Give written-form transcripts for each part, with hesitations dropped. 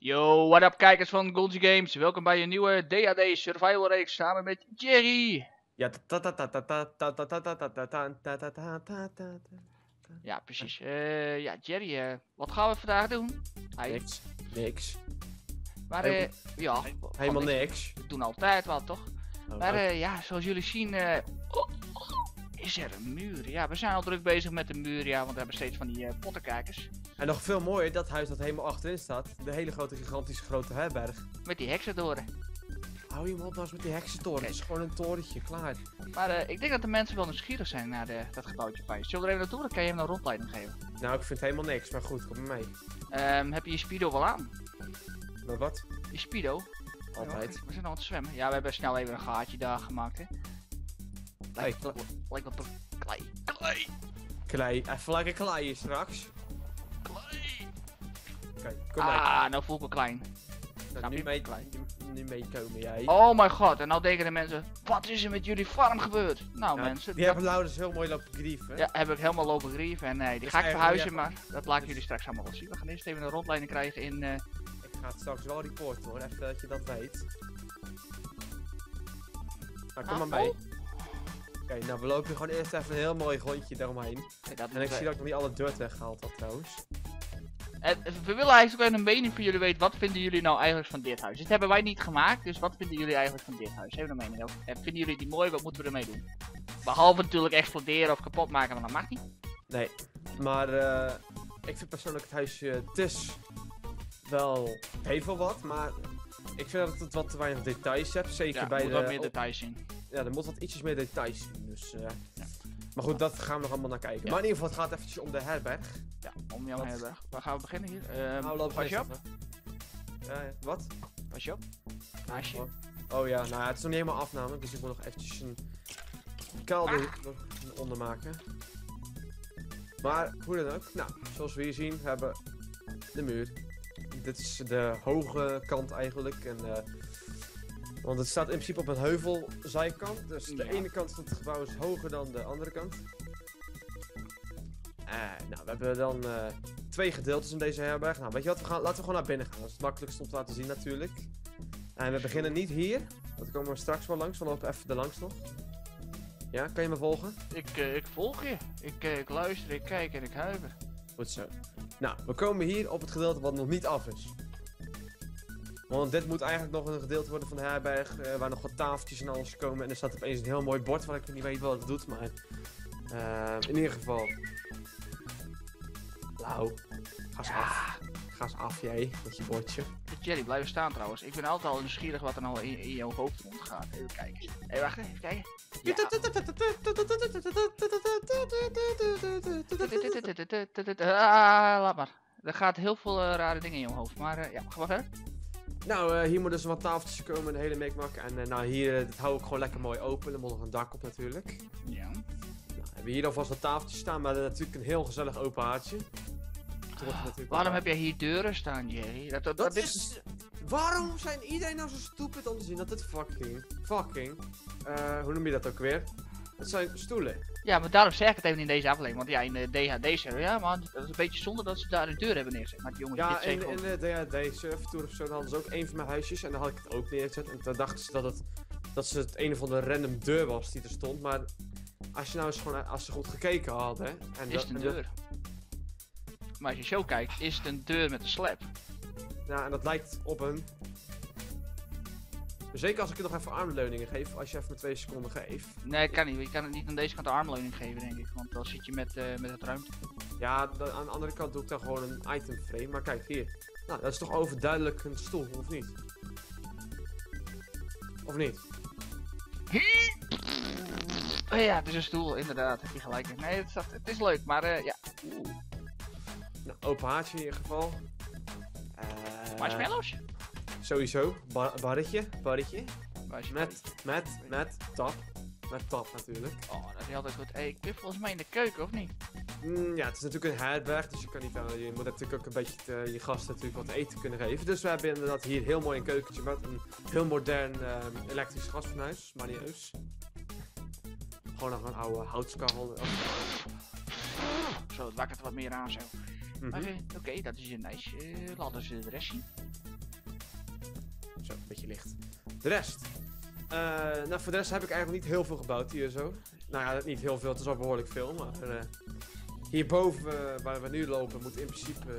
Yo, what up kijkers van Goldsy Games. Welkom bij een nieuwe DAD Survival reeks samen met Jerry. Ja, Ja, precies. Ja, Jerry, wat gaan we vandaag doen? niks. Maar ja, Helemaal niks. we doen altijd wat, toch? Oh, Maar ja, zoals jullie zien is er een muur. Ja, we zijn al druk bezig met de muur, ja, want we hebben steeds van die pottenkijkers. En nog veel mooier, dat huis dat helemaal achterin staat. De hele grote, gigantische grote herberg. Met die heksendoren. Hou je hem op nou eens met die heksentoren. Het is gewoon een torentje, klaar. Maar ik denk dat de mensen wel nieuwsgierig zijn naar dat gebouwtje van je. Zullen we er even naartoe? Dan kan je hem een rondleiding geven. Nou, ik vind helemaal niks, maar goed, kom maar mee. Heb je je speedo wel aan? Maar wat? Je speedo? Altijd. We zijn al aan het zwemmen. Ja, we hebben snel even een gaatje daar gemaakt, hè. Lijkt wel toch klei. Klei. Even lekker kleien straks. Klei. Kijk, kom mee. Nou voel ik me klein. Nou, nu meekomen jij. Oh mijn god, en nou denken de mensen, wat is er met jullie farm gebeurd? Nou Ja, mensen, die hebben Laurens heel mooi lopen grieven. ja, heb ik helemaal lopen grieven en nee, die Dus ga ik eigenlijk verhuizen, moet je maar dat laat ik jullie straks allemaal wel zien. We gaan eerst even een rondleiding krijgen in, Ik ga het straks wel reporten hoor, even dat je dat weet. Nou, kom maar mee. Oké, nou we lopen gewoon eerst even een heel mooi rondje daaromheen. En ik zie dat ik nog niet alle dirt weggehaald had trouwens. We willen eigenlijk even een mening van jullie weten, wat vinden jullie nou eigenlijk van dit huis? Dit hebben wij niet gemaakt, dus wat vinden jullie eigenlijk van dit huis? Even een mening over. En vinden jullie die mooi, wat moeten we ermee doen? Behalve natuurlijk exploderen of kapot maken, maar dat mag niet. Nee, maar ik vind persoonlijk het huisje, het is wel, het heeft wel wat, maar ik vind dat het wat te weinig details heeft. Zeker Ja, bij moet de... wat meer details zien. Ja, er moet wat ietsjes meer details zien, dus... Ja. Maar goed, dat gaan we nog allemaal naar kijken. Ja. Maar in ieder geval, het gaat eventjes om de herberg. Ja, om jouw Wat? herberg. Waar gaan we beginnen hier? Nou, loop pas je op? Wat? Pas je op? Naast je. Oh ja, nou ja, het is nog niet helemaal af namelijk, dus ik moet nog eventjes een kelder onder maken. Maar hoe dan ook, nou, zoals we hier zien, we hebben de muur. Dit is de hoge kant eigenlijk. En, want het staat in principe op een heuvelzijkant, dus de Ja. ene kant van het gebouw is hoger dan de andere kant. Nou, we hebben dan twee gedeeltes in deze herberg. Nou, weet je wat, laten we gewoon naar binnen gaan. Dat is het makkelijkst om te laten zien natuurlijk. En we beginnen niet hier. Dat komen we straks wel langs. We lopen even er langs nog. Ja, kan je me volgen? Ik volg je. Ik luister, ik kijk en ik huiver. Goed zo. Nou, we komen hier op het gedeelte wat nog niet af is. Want dit moet eigenlijk nog een gedeelte worden van de herberg. Waar nog wat tafeltjes en alles komen. En er staat opeens een heel mooi bord waar ik niet weet wat het doet. Maar in ieder geval. Lau, ga eens af. Ga eens af jij, met je bordje. Jerry, blijf staan trouwens. Ik ben altijd al nieuwsgierig wat er nou in jouw hoofd rondgaat. Even kijken. Hé, wacht even kijken. Ja. Laat maar. Er gaat heel veel rare dingen in jouw hoofd. Maar ja, ga maar verder. Nou, hier moet dus wat tafeltjes komen, de hele mikmak. En nou, hier, dat hou ik gewoon lekker mooi open. Er moet nog een dak op natuurlijk. Ja. Nou, hebben we hier alvast wat tafeltjes staan, maar natuurlijk een heel gezellig open haartje. Waarom heb jij hier deuren staan, Jerry? Dat is... Waarom zijn iedereen nou zo stupid om te zien dat het fucking... hoe noem je dat ook weer? Het zijn stoelen. Ja, maar daarom zeg ik het even in deze aflevering. Want ja, in de DHD-server, ja man, dat is een beetje zonde dat ze daar de deur hebben neergezet. Maar die jongens, Ja, dit zeker in de DHD server of zo hadden ze ook een van mijn huisjes en dan had ik het ook neergezet. En toen dachten ze dat het een of andere random deur was die er stond. Maar als je nou eens gewoon, als ze goed gekeken hadden... En is het een deur. Maar als je zo kijkt, is het een deur met een slab. Ja, en dat lijkt op een... Zeker als ik je nog even armleuningen geef, als je even met 2 seconden geeft. Nee, kan niet. Je kan het niet aan deze kant de armleuning geven, denk ik. Want dan zit je met het ruimte. Ja, aan de andere kant doe ik dan gewoon een item frame. Maar kijk, hier. Nou, dat is toch overduidelijk een stoel, of niet? Of niet? Oh ja, het is een stoel, inderdaad. Heb je gelijk in. Nee, het is leuk, maar ja. Nou, open haartje in ieder geval. Marshmallows? Sowieso. Barretje. Marshmallows. Met tap. Met tap natuurlijk. Oh, dat is altijd goed. Hey, ik ben volgens mij in de keuken, of niet? Ja, het is natuurlijk een herberg, dus je kan niet je moet natuurlijk ook een beetje je gasten natuurlijk wat eten kunnen geven. Dus we hebben inderdaad hier heel mooi een keukentje met een heel modern elektrisch gasfornuis, manieus. Gewoon nog een oude houtskachel. Zo, het wakkert wat meer aan zo. Mhm. Maar oké, dat is een nice. Laten we de rest zien. beetje licht. De rest. Nou, voor de rest heb ik eigenlijk niet heel veel gebouwd hier zo. Nou ja, niet heel veel, het is al behoorlijk veel, maar... hierboven, waar we nu lopen, moet in principe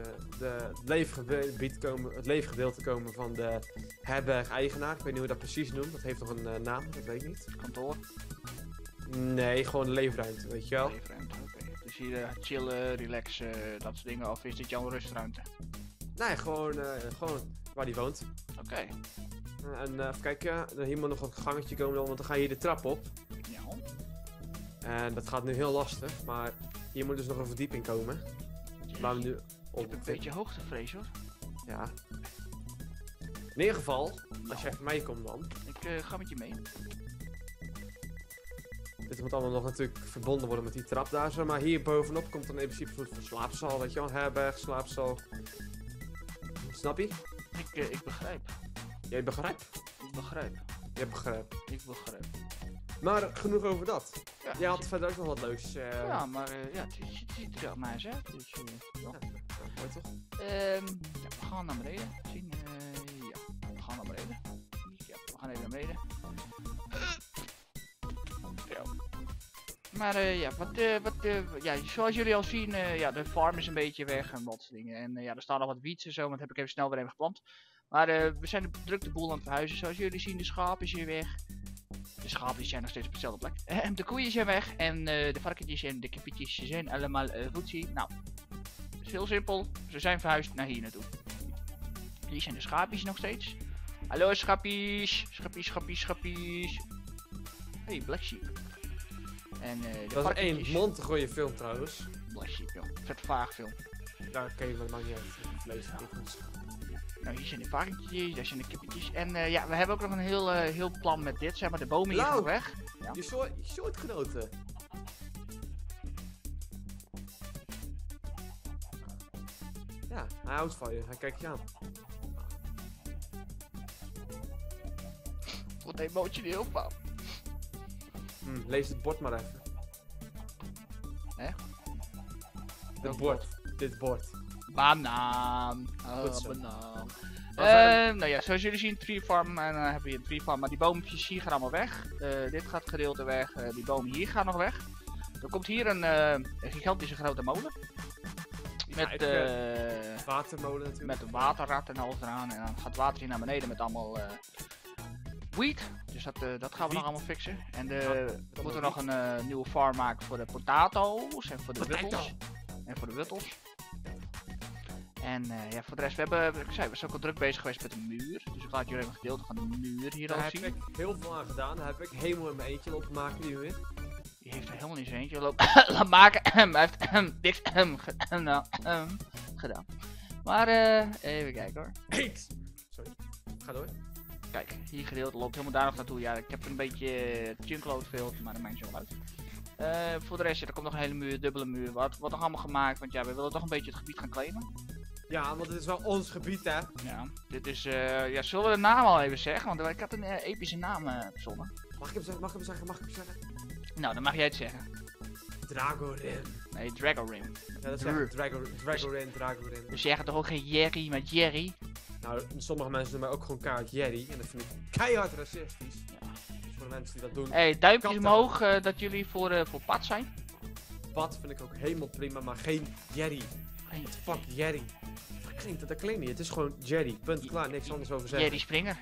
het leefgedeelte komen van de herberg-eigenaar. Ik weet niet hoe je dat precies noemt, dat heeft nog een naam, dat weet ik niet. Kantoor? Nee, gewoon de leefruimte, weet je wel. Leefruimte, oké. Dus hier chillen, relaxen, dat soort dingen, of is dit jouw rustruimte? Nee, gewoon waar die woont. Oké. En even kijken, hier moet nog een gangetje komen, want dan ga je hier de trap op. Ja. En dat gaat nu heel lastig, maar hier moet dus nog een verdieping komen. Waar we nu Ik op heb een beetje hoogtevrees hoor. Ja. In ieder geval, als jij voor mij komt dan. Ik ga met je mee. Dit moet allemaal nog natuurlijk verbonden worden met die trap daar zo. Maar hier bovenop komt dan in principe een soort van slaapzaal, weet je wel. Herberg, slaapzaal. Snap je? Ik begrijp. Jij begrijpt? Ik begrijp. Je begrijpt. Ik begrijp. Maar genoeg over dat. Ja, Jij had verder ook nog wat leuks. ja, maar ja, het ziet er wel nice uit. Dus, ja. Ja, mooi toch? Ja, we gaan naar beneden. Zien, ja, we gaan naar beneden. Ja, we gaan even naar beneden. Ja. Maar ja, ja, zoals jullie al zien, ja, de farm is een beetje weg en dat soort dingen. En ja, er staan nog wat wiets en zo, want dat heb ik even snel weer even geplant. Maar we zijn druk de boel aan het verhuizen. Zoals jullie zien, de schapen is hier weg. De schapen zijn nog steeds op dezelfde plek. De koeien zijn weg en de varkentjes en de kippetjes zijn allemaal voetzie. Nou, het is heel simpel. Ze zijn verhuisd naar hier naartoe. Hier zijn de schaapjes nog steeds. Hallo schaapjes. Schappies. Hey, Black Sheep. En de Dat is varkentjes. één montegooie film trouwens. Black Sheep, joh. Vet vaag film. Daar ken je maar dat maakt niet uit. Vlees, kikkers. Nou, hier zijn de varkentjes, daar zijn de kippetjes. En ja, we hebben ook nog een heel plan met dit. Zeg maar, de bomen hier Lau! gaan weg. Ja. Je soortgenoten. Ja, hij houdt van je. Hij kijkt je aan. Wat emotioneel van. Lees het bord maar even. Hè? Het bord. Dit bord. Banaan. Goed zo. Banaan. Maar Nou ja, zoals jullie zien, tree farm. En dan hebben we hier een tree farm. Maar die boompjes hier gaan allemaal weg. Dit gaat gedeelte weg. Die bomen hier gaan nog weg. Er komt hier een gigantische grote molen. Met, watermolen natuurlijk. met een waterrat en alles eraan. En dan gaat het water hier naar beneden met allemaal wheat. Dus dat gaan we nog allemaal fixen. En we moeten nog een nieuwe farm maken voor de potatoes en voor de wuttels. En voor de wuttels. En ja, voor de rest, we zijn ook al druk bezig geweest met de muur. Dus ik laat jullie even een gedeelte van de muur hier al Daar zien. heb ik heel veel aan gedaan. Daar heb ik helemaal in mijn eentje lopen maken die weer. Die heeft er helemaal niet zijn eentje laten maken. Hij heeft niks gedaan. Maar even kijken hoor. Sorry. Ga door. Kijk, hier gedeelte loopt helemaal daar nog naartoe. Ja, ik heb een beetje chunkload veel, maar dat maakt niet zo uit. Voor de rest, ja, er komt nog een hele muur, dubbele muur. Wat nog allemaal gemaakt, want ja, we willen toch een beetje het gebied gaan claimen. Ja, want het is wel ons gebied, hè? Ja, dit is, ja, zullen we de naam al even zeggen? Want ik had een epische naam verzonnen. Mag ik hem zeggen? Nou, dan mag jij het zeggen. Dragorin. Nee, Dragorin. Ja, dat zeg ik. Dragorin. Dus jij gaat toch ook geen Jerry met Jerry? Nou, sommige mensen noemen mij ook gewoon kaart Jerry. En dat vind ik keihard racistisch. Ja. Dus voor de mensen die dat doen. Hey, duimpjes Katten. omhoog dat jullie voor Pat zijn. Pat vind ik ook helemaal prima, maar geen Jerry. Geen Fuck Jerry. Dat klinkt niet. Het is gewoon Jerry. Punt. Klaar. Niks anders over zeggen. Jerry Springer.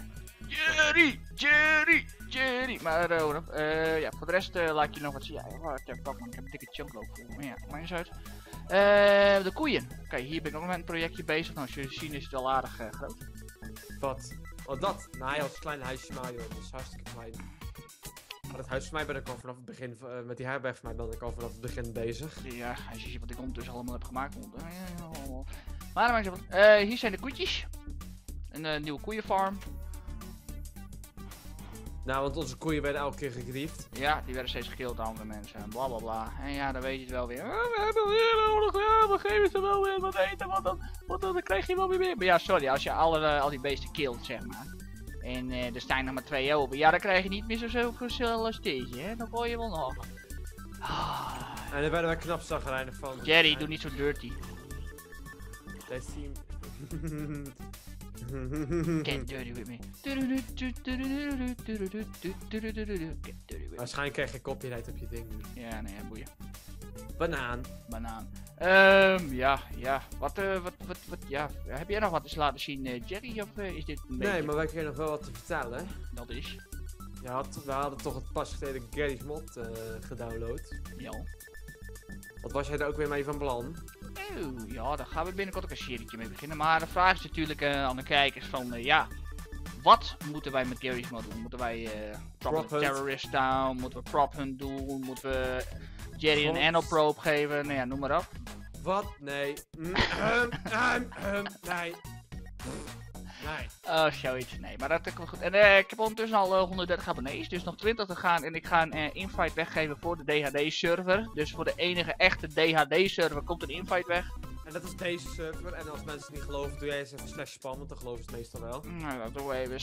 Jerry. Maar ja, voor de rest laat ik je nog wat zien. Ja, what the fuck man, ik heb een dikke chunkloop voor. Maar ja, maakt niet uit. De koeien. Oké, hier ben ik ook met een projectje bezig. Nou, als jullie zien is het wel aardig groot. Wat? Oh, dat? Nou, hij had een klein huisje maar, joh. Dat is hartstikke klein. Maar het huis van mij ben ik al vanaf het begin, met die herberg van mij ben ik al vanaf het begin bezig. Ja, als je ziet wat ik ondertussen allemaal heb gemaakt. Maar dan maakt het hier zijn de koetjes. Een nieuwe koeienfarm. Nou, want onze koeien werden elke keer gegriefd. Ja, die werden steeds gekild door andere mensen en bla bla bla. En ja, dan weet je het wel weer. We hebben weer nodig, ja, we geven ze wel weer wat eten, want dan krijg je wel weer meer. Maar ja, sorry, als je al die beesten killt, zeg maar. En er staan nog maar 2 open. Ja, dan krijg je niet meer zoveel als deze, hè. Dan gooi je wel nog. En daar werden wij knap zagrijnig van. Jerry, doe niet zo dirty. Deze team. Get dirty with me. Get dirty with me. Waarschijnlijk krijg je copyright op je ding nu. Ja, nee, boeien. Banaan. Banaan. Ja. Wat, ja. Heb jij nog wat eens laten zien, Jerry? Of is dit een beetje... Nee, maar wij kregen nog wel wat te vertellen. Dat is. We hadden toch het pas geleden Gary's mod gedownload. Ja. Wat was jij er ook weer mee van plan? Oh, ja, daar gaan we binnenkort ook een serietje mee beginnen. Maar de vraag is natuurlijk aan de kijkers van, ja, wat moeten wij met Gary's mod doen? Moeten wij Tropic Terrorist Down? Moeten we Prop Hunt doen? Moeten we Jerry een Anno-probe geven? Nou ja, noem maar op. Wat? Nee. Nee. Nee. Oh, zoiets. Nee, maar dat komt wel goed. En ik heb ondertussen al 130 abonnees, dus nog 20 te gaan. En ik ga een invite weggeven voor de DHD-server. Dus voor de enige echte DHD-server komt een invite weg. En dat is deze server. En als mensen het niet geloven, doe jij eens even /spawn, want dan geloven ze het meestal wel. Nou, dan doen we even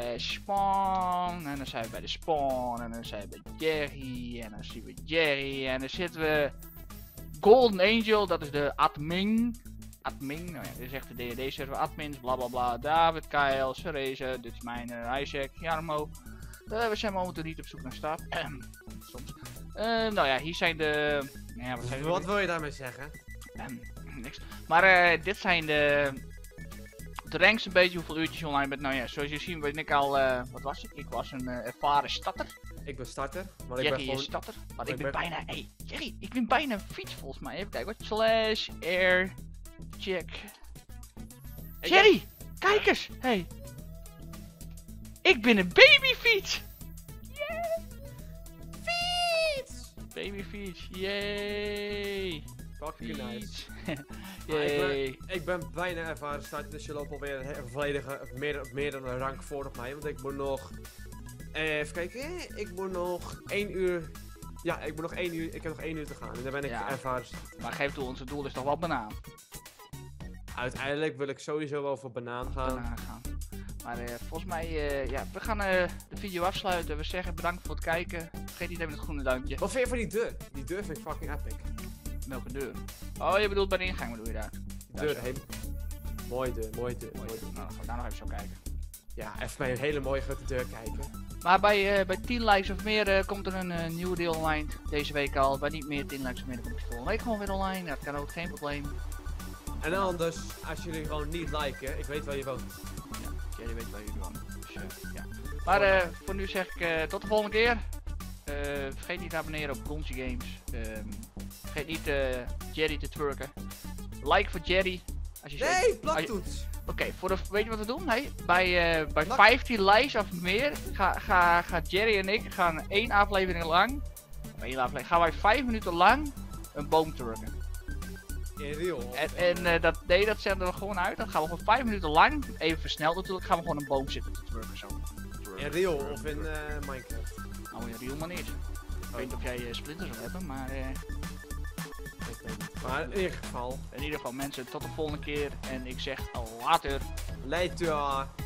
/spawn. En dan zijn we bij de spawn. En dan zijn we bij Jerry. En dan zien we Jerry. En dan zitten we Golden Angel, dat is de admin. Nou ja, dit is echt de DHD-server, admins, blablabla, David, Kyle, Cereza, dit is mijn Isaac, Jarmo. We zijn momenteel niet op zoek naar start. Soms. Nou ja, hier zijn de... Nou ja, wat wil je daarmee zeggen? Niks. Maar dit zijn de ranks een beetje, hoeveel uurtjes je online bent. Nou ja, zoals je ziet ben ik al, wat was ik? Ik was een ervaren starter. Ik ben starter, maar Jerry ik ben gewoon... is starter. Maar ik ben bijna, hey Jerry, ik ben bijna een fiets volgens mij. Even kijken wat, /air... Check. Jerry, kijk eens. Hey. Ik ben een babyfiets. Yeah. Fiets. Babyfiets. Yay. Fucking nice. Yay. Ik ben bijna ervaren starter, dus je loopt alweer een volledige, meer dan een rank voor op mij. Want ik moet nog... even kijken. Ik moet nog 1 uur... Ja, ik moet nog 1 uur... Ik heb nog 1 uur te gaan. En dan ben ik ervaren starter. Maar geef toe, onze doel is toch wel banaan. Uiteindelijk wil ik sowieso wel voor banaan gaan. Maar volgens mij, ja, we gaan de video afsluiten. We zeggen bedankt voor het kijken. Vergeet niet even het groene duimpje. Wat vind je van die deur? Die deur vind ik fucking epic. Welke deur? Oh, je bedoelt bij de ingang, bedoel je daar? Deur, mooie deur. Nou, dan gaan we daar nog even zo kijken. Ja, even bij een hele mooie grote deur kijken. Maar bij 10 likes of meer komt er een nieuwe deel online. Deze week al. Bij niet meer 10 likes of meer, dan komt het volgende week gewoon weer online. Dat kan ook geen probleem. En dan dus, als jullie gewoon niet liken, ik weet waar je woont. Ja, jullie weten waar jullie woont. Dus, ja. Maar voor nu zeg ik tot de volgende keer. Vergeet niet te abonneren op Gonzi Games. Vergeet niet Jerry te twerken. Like voor Jerry. Als je nee, plaktoets! Oké, weet je wat we doen? Hey, bij 15 likes of meer gaan Jerry en ik gaan 1 aflevering lang. Gaan wij 5 minuten lang een boom twerken. In real. Dat zetten we gewoon uit. Dan gaan we gewoon 5 minuten lang, even versneld natuurlijk, gaan we gewoon een boom zitten te twerken zo. In real of in Minecraft? Nou, in real maar niet. Ik weet niet of jij splinters wil hebben, maar... Maar in ieder geval. In ieder geval mensen, tot de volgende keer. En ik zeg later. Later.